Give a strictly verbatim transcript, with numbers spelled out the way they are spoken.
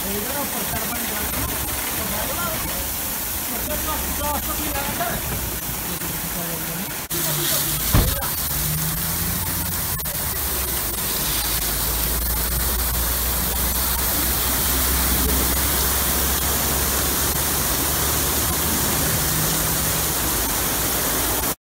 इधर ऊपर टर्बाइन चलाना तो भागला उसको क्या क्या भी लगाता है